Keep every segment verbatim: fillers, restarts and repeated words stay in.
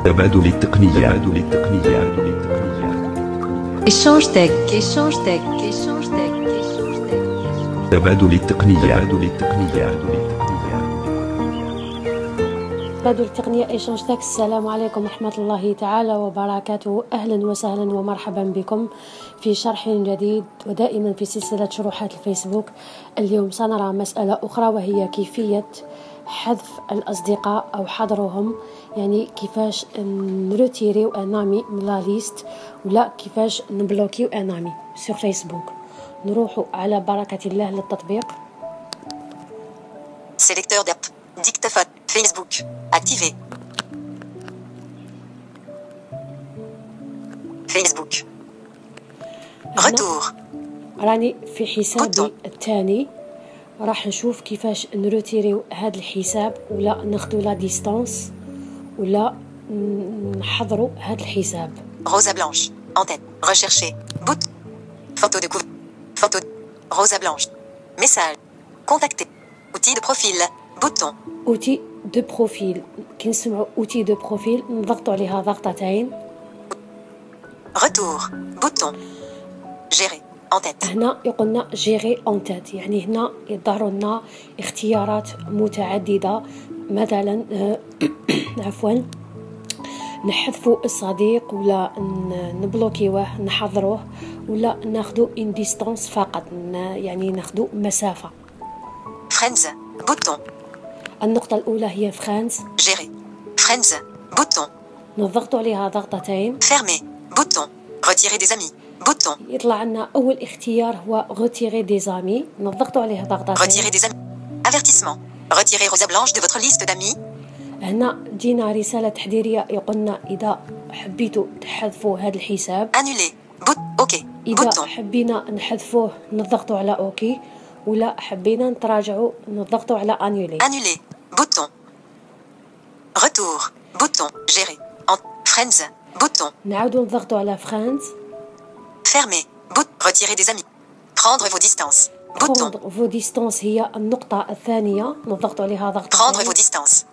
تبادل التقنية تبادل التقنية Échange Tech, Échange Tech, Échange Tech, Échange Tech. تبادل التقنية تبادل التقنية تبادل التقنية إيشانج تك. السلام عليكم ورحمة الله تعالى وبركاته. أهلا وسهلا ومرحبا بكم في شرح جديد ودائما في سلسلة شروحات الفيسبوك. اليوم سنرى مسألة أخرى وهي كيفية حذف الأصدقاء أو حظرهم، يعني كيفاش نروتيريو انامي من لا ليست ولا كيفاش نبلوكيو انامي سور فيسبوك. نروحوا على بركة الله للتطبيق. Sélecteur d'app. Dictaphone. Facebook. Activé. Facebook. Retour. راني في حسابي الثاني، راح نشوف كيفاش نروتيريو هذا الحساب ولا ناخذوا لا ديستانس ولا نحضروا هذا الحساب. Rosa blanche. En tête. Rechercher. Bout. Photo de couverture. Photo. Rosa blanche. Message. Contacter. Outil de profil. Bouton. اوتي دو بروفيل. كي نسمعوا اوتي دو بروفيل نضغطوا عليها ضغطتين. Retour. Bouton. Gérer. En tête. هنا يقولنا جيري اون تيت، يعني هنا يظهروا لنا اختيارات متعدده. مثلا عفوا نحذفوا الصديق ولا نبلوكيوه نحضروه ولا ناخذوا ان ديستانس فقط، يعني ناخذوا مسافه. Friends. Bouton. النقطه الاولى هي فريندز. Gérer. Friends. Bouton. نضغطوا عليها ضغطتين. Fermer. Bouton. Retirer des amis. Bouton. يطلع لنا اول اختيار هو retirer des amis، نضغطوا عليه ضغطتين. Retirer des amis. Avertissement. Retirez Rosa blanche de votre liste d'amis. هنا جينا رسالة تحذيرية يقولنا إذا حبيتوا تحذفوا هذا الحساب. Annuler. Bout. OK. إذا Bouton. حبينا نحذفوه نضغطوا على أوكي، ولا حبينا نتراجعوا نضغطوا على أنيولي. Annuler. Bouton. Retour. Bouton. Gérer. En Friends. Bouton. نعاودوا نضغطوا على فريندز. Fermer. Bout. Retirer des amis. Prendre vos distances. Bouton. prendre vos distances هي النقطة الثانية، نضغطوا عليها ضغطتين. Prendre vos distances.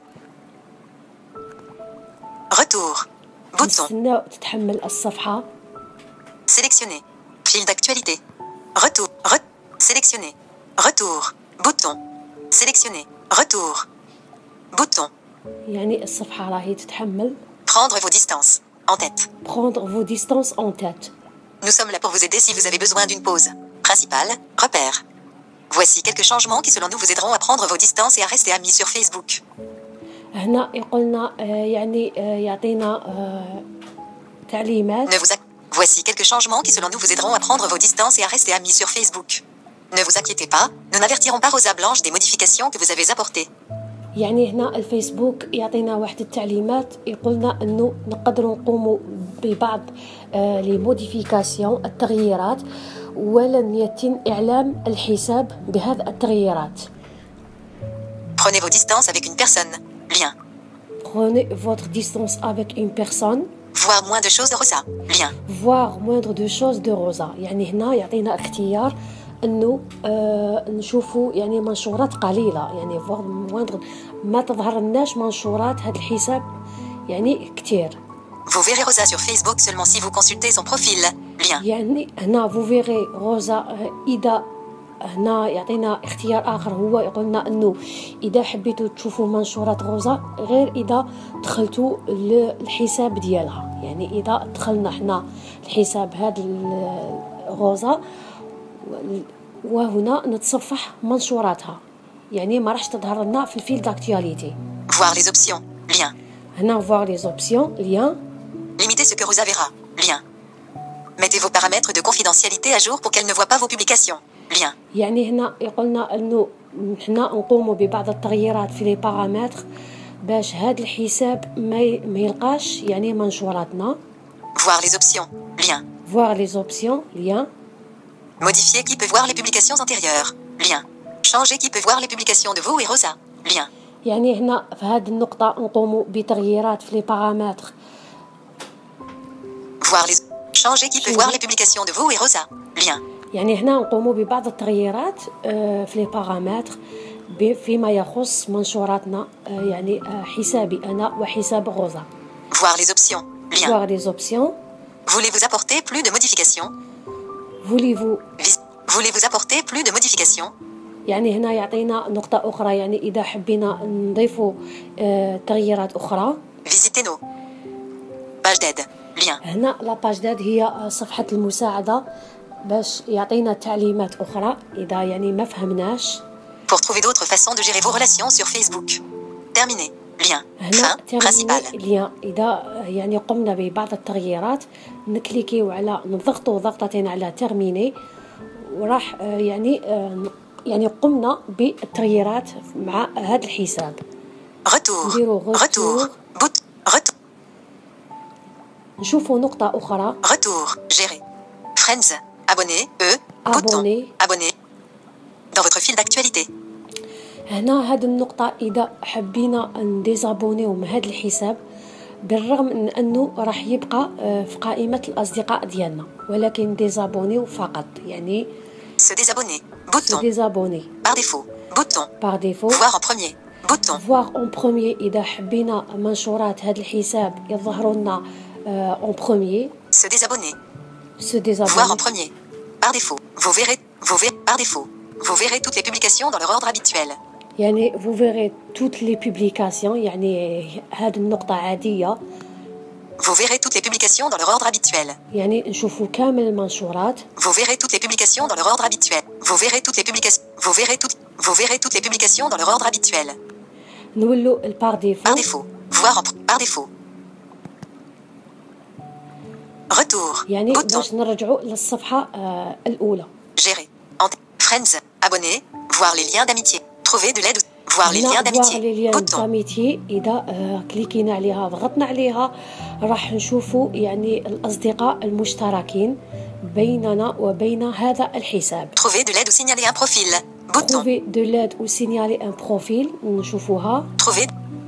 Retour. Bouton. نستناو تتحمل الصفحة. Sélectionner. Fil d'actualité. Retour. Re Sélectionner. Retour. Bouton. Sélectionner. Retour. Bouton. يعني الصفحة راهي تتحمل. Prendre vos distances. En tête. prendre vos distances en tête. Nous sommes là pour vous aider si vous avez besoin d'une pause. Principal. Repère. Voici quelques changements qui selon nous vous aideront à prendre vos distances et à rester amis sur Facebook. هنا يقولنا يعني يعطينا تعليمات. Ne vous Voici quelques changements qui selon nous vous aideront à prendre vos distances et à rester amis sur Facebook. Ne vous inquiétez pas, nous n'avertirons pas Rosa Blanche des modifications que vous avez apportées. يعني هنا الفيسبوك يعطينا واحد التعليمات، يقولنا انه نقدروا نقوموا ببعض لي موديفيكاسيون التغييرات ولن يتم اعلام الحساب بهذه التغييرات. Prenez vos distances avec une personne. Lien. Prenez votre distance avec une personne. Voir moins de choses de Rosa. Lien. Voir moindre de choses de Rosa. يعني هنا يعطينا اختيار انه آه نشوفوا يعني منشورات قليله، يعني فوغ موندر ما تظهر لناش منشورات هذا الحساب يعني كثير. Vous verrez Rosa sur Facebook seulement si vous consultez son profil. Lien. يعني هنا vous verrez Rosa اذا هنا يعطينا اختيار اخر، هو يقولنا انه اذا حبيتوا تشوفوا منشورات غوزا غير اذا دخلتوا للحساب ديالها، يعني اذا دخلنا حنا الحساب هذا غوزا وهنا نتصفح منشوراتها، يعني ما راحش تظهر لنا في الفيل داكتواليتي. Voir les options. Lien. هنا voir les options. Lien. Limitez ce que Rosa verra. Lien. Mettez vos paramètres de confidentialité à jour pour qu'elle ne voit pas vos publications. Lien. يعني هنا يقولنا انه حنا نقوموا ببعض التغييرات في لي بارامتر باش هذا الحساب ما ما يلقاش يعني منشوراتنا. Voir les options. Lien. Voir les options. Lien. Modifier qui peut voir les publications antérieures. Lien. Changer qui peut voir les publications de vous et Rosa. Lien. يعني هنا في هذه النقطة نقوموا بتغييرات في لي بارامتر. Voir les Changer qui peut voir les publications de vous et Rosa. Lien. يعني هنا نقوموا ببعض التغييرات في لي بارامتر فيما يخص منشوراتنا، يعني حسابي أنا وحساب غوزا. Voir les options. Lien. voir les options. Voulez-vous apporter plus de modifications? Voulez-vous Vis- Voulez-vous apporter plus de modifications? يعني هنا يعطينا نقطة أخرى، يعني إذا حبينا نضيفوا آه تغييرات أخرى. Visitez nos. Page d'aide. Lien. هنا لاباج داد هي صفحة المساعدة باش يعطينا تعليمات أخرى إذا يعني ما فهمناش. Pour trouver d'autres façons de gérer vos relations sur Facebook. Terminé. Lien. هنا Fin. Principal. ترميني ليان. إذا يعني قمنا ببعض التغييرات نكليكيو على نضغطوا ضغطتين على ترميني، وراح آه يعني آه يعني قمنا بالتغييرات مع هذا الحساب. Retour. نديرو Retour. retour. Bout. Retour. نشوفوا نقطة أخرى. Retour. Gérer. Friends. Abonnés. E. Bouton. Abonnés. Abonnés. Dans votre fil d'actualité. هنا هذه النقطة إذا حبينا نديزابونيو من هذا الحساب، بالرغم من أنه راح يبقى آه، في قائمة الأصدقاء ديالنا، ولكن ديزابونيو فقط، يعني Se désabonner. se Bouton. désabonner Par défaut. Bouton. par défaut. Voir en premier. Bouton. voir en premier إذا حبينا منشورات هذا الحساب يظهروا لنا آه، en premier. Se désabonner. se Voir en désabonner. premier. Par défaut. Vous verrez. Vous verrez. Par défaut. Vous verrez toutes les publications dans leur ordre habituel. يعني vous verrez toutes les publications، يعني هذه النقطة عادية، Vous verrez toutes les publications dans leur ordre habituel. يعني نشوفوا كامل المنشورات. Vous verrez toutes les publications dans leur ordre habituel. Vous verrez toutes les publications. Vous verrez toutes. Vous verrez toutes les publications dans leur ordre habituel. نولوا البار ديفو. Par défaut. Voir en par défaut. Retour. يعني Bouton. باش نرجعوا للصفحة آه الأولى. Gérer. En Friends. Abonnés. Voir les liens d'amitié. Trouver de l'aide. Voir les liens هنا voir les d'amitié. liens Bouton. d'amitié إذا آه كليكينا عليها ضغطنا عليها راح نشوفوا يعني الأصدقاء المشتركين بيننا وبين هذا الحساب. Trouver de l'aide ou signaler un profil. Bouton. trouver de l'aide ou signaler un profil نشوفوها. Trouver.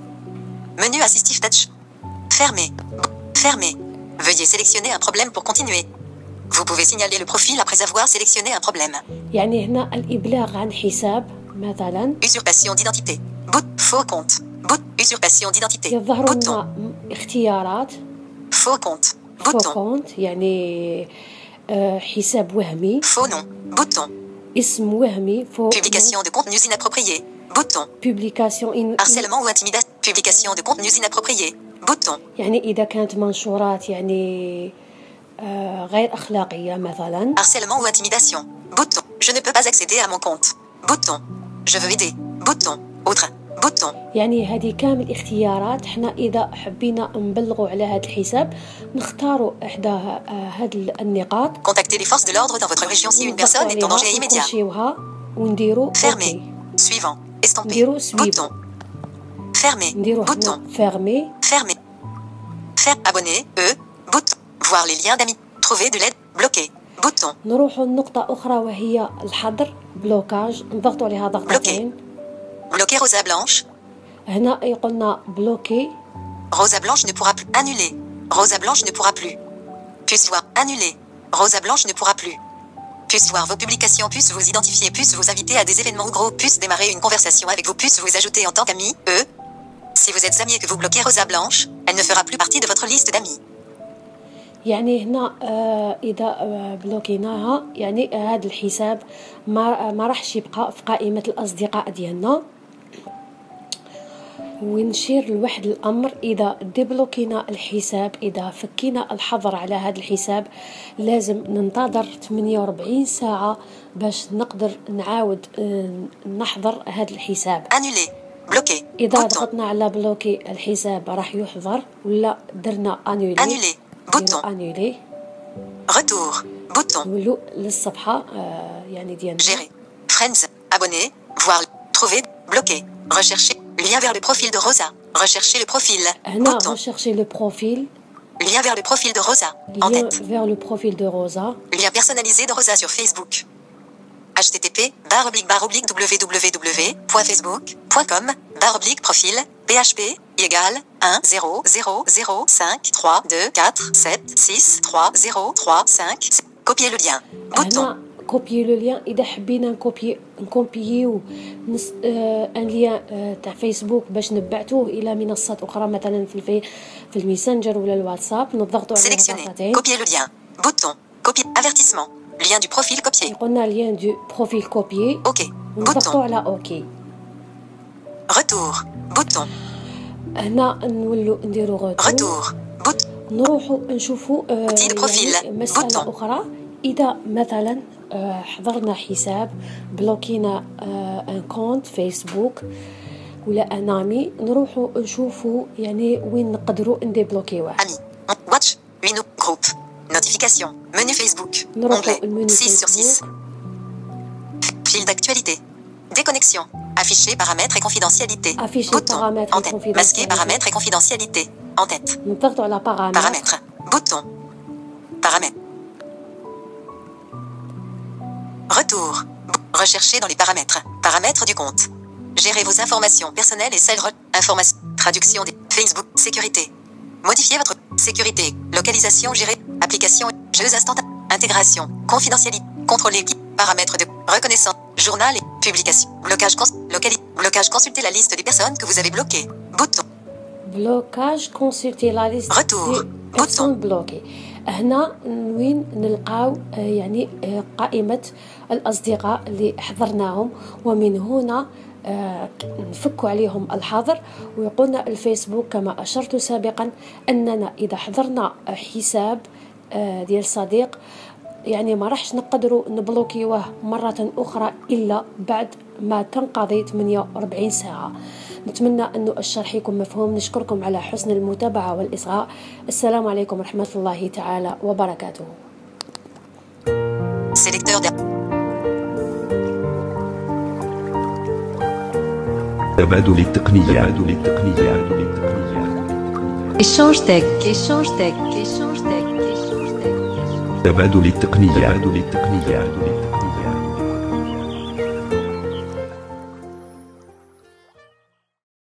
Menu assistif touch. Fermé. Fermé. Veuillez sélectionner un problème pour continuer. Vous pouvez signaler le profil après avoir sélectionné un problème. يعني هنا الإبلاغ عن حساب مثلا Usurpation d'identité. Bout. Faux compte. Bout. Usurpation d'identité. يظهر Bouton. لنا اختيارات. Faux compte. faux Bouton. compte يعني آه حساب وهمي، Faux nom. Bouton. اسم وهمي. faux Publication de contenus inappropriés. Bouton. publication in... Harcèlement ou intimidation. Publication de contenus inappropriés. Bouton. يعني إذا كانت منشورات يعني آه غير أخلاقية مثلا. Harcèlement ou intimidation. Bouton. Je ne peux pas accéder à mon compte. Bouton. Je veux aider. Bouton. Autre. Bouton. يعني هذه كامل اختيارات، احنا إذا حبينا نبلغوا على هذا الحساب نختاروا إحدى آه هذه النقاط. Contactez les forces de l'ordre dans votre région si une personne est en danger immédiat. نخرجيوها ونديروا Fermé. أوكي. Suivant. Estampé. نديروا suivant. Bouton. Fermé. نديروا Bouton. هنا fermé. Fermé. Faire. Abonner. E. Bouton. Voir les liens d'amis. Trouver de l'aide. Bloquer. Bouton. نروحوا لنقطة أخرى وهي الحظر بلوكاج، نضغطوا عليها ضغطتين. Bloquer Rosa Blanche. هنا يقولنا بلوكي. Rosa Blanche ne pourra plus. Annuler. Rosa Blanche ne pourra plus. Puisse voir. Annuler. Rosa Blanche ne pourra plus. Puisse voir vos publications, puisse vous identifier, puisse vous inviter à des événements ou groupes, puisse démarrer une conversation avec vous, puisse vous ajouter en tant qu'ami. E. Si vous êtes ami et que vous bloquez Rosa Blanche, elle ne fera plus partie de votre liste d'amis. يعني هنا آه إذا آه بلوكيناها يعني آه هذا الحساب ما آه ما راحش يبقى في قائمة الأصدقاء ديالنا. ونشير لواحد الأمر، إذا ديبلوكينا الحساب، إذا فكينا الحظر على هذا الحساب لازم ننتظر ثمانية وأربعين ساعة باش نقدر نعاود آه نحظر هذا الحساب. Annuler. Bloquer. إذا Bouton. ضغطنا على بلوكي الحساب راح يحظر، ولا درنا أنولي. Annuler. Bouton. أنولي Retour. Bouton. نولو للصفحة آه يعني ديالنا. Gérer. Friends. Abonner. Voir. Trouver. Bloquer. Rechercher. Lien vers le profil de Rosa. Rechercher le profil. هنا Bouton. rechercher le profil. Lien vers le profil de Rosa. En Lien tête. vers le profil de Rosa. Lien personnalisé de Rosa sur Facebook. H T T P barre oblique barre oblique www point facebook point com barre oblique profil P H P égale un zéro zéro zéro cinq trois deux quatre sept six trois zéro trois cinq. Copier le lien. Bouton. هنا نكوبيي لو ليان. اذا حبينا نكوبي نكوبييو نس... آه... ان ليان آه... تاع فيسبوك باش نبعتوه الى منصات اخرى مثلا في الفي... في الميسنجر ولا الواتساب، نضغطوا على sélectionner copier le lien bouton copier avertissement lien du profil copier قلنا ليان دو بروفيل كوبيي ok نضغطوا bouton على اوكي. retour bouton هنا نولوا نديروا غوتور retour bouton نروحوا نشوفوا آه Outil de profil. يعني مسألة Bouton. أخرى. إذا مثلا آه حضرنا حساب بلوكينا آه ان كونت فيسبوك ولا انامي، نروحوا نشوفوا يعني وين نقدروا نديبلوكيوه. ami watch menu groupe notification menu Facebook نروحوا onglet المنيو six sur six فيسبوك، fil d'actualité déconnexion afficher paramètres et confidentialité Afficher bouton paramètres et en tête masquer confidentialité. paramètres et confidentialité en tête نضغطوا على بارامتر paramètres bouton paramètres retour B- rechercher dans les paramètres paramètres du compte gérer vos informations personnelles et celles re- informations traduction des Facebook sécurité modifier votre sécurité localisation gérer application jeux instantanés intégration confidentialité contrôler qui paramètres de reconnaissance journal et publication blocage cons- locali- blocage consulter la liste des personnes que vous avez bloquées bouton بلوكاج كونسلتي لا ليست Retour. دي بيرسون بلوكي. هنا وين نلقاو آه، يعني آه، قائمة الأصدقاء اللي حضرناهم، ومن هنا آه، نفكوا عليهم الحظر. ويقولنا الفيسبوك كما أشرت سابقا أننا إذا حضرنا حساب آه، ديال صديق يعني ما راحش نقدروا نبلوكيوه مرة أخرى إلا بعد ما تنقضي ثمانية وأربعين ساعة. نتمنى أنه الشرح يكون مفهوم. نشكركم على حسن المتابعة والإصغاء. السلام عليكم ورحمة الله تعالى وبركاته. sélecteur de تبادل التقنية تبادل التقنية Échange Tech, Échange Tech, Échange Tech, Échange Tech. تبادل التقنية تبادل التقنية